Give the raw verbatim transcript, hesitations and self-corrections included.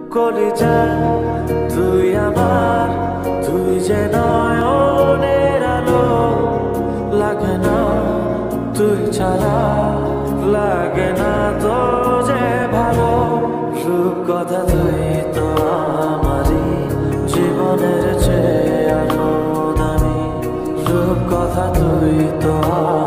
কলিজা তুই আমার, তুই যে নয়নের আলো, লাগে না তুই ছাড়া, লাগে না তো যে ভালো। রূপকথা তুই তো আমারই জীবনের চেয়ে আরো দামি, রূপকথা তুই তো